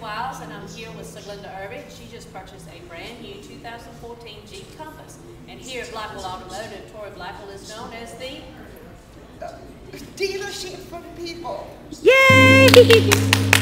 Wiles, and I'm here with Siglinda Irving. She just purchased a brand new 2014 Jeep Compass. And here at Blackwell Automotive, Tori Blackwell is known as the dealership for the people. Yay!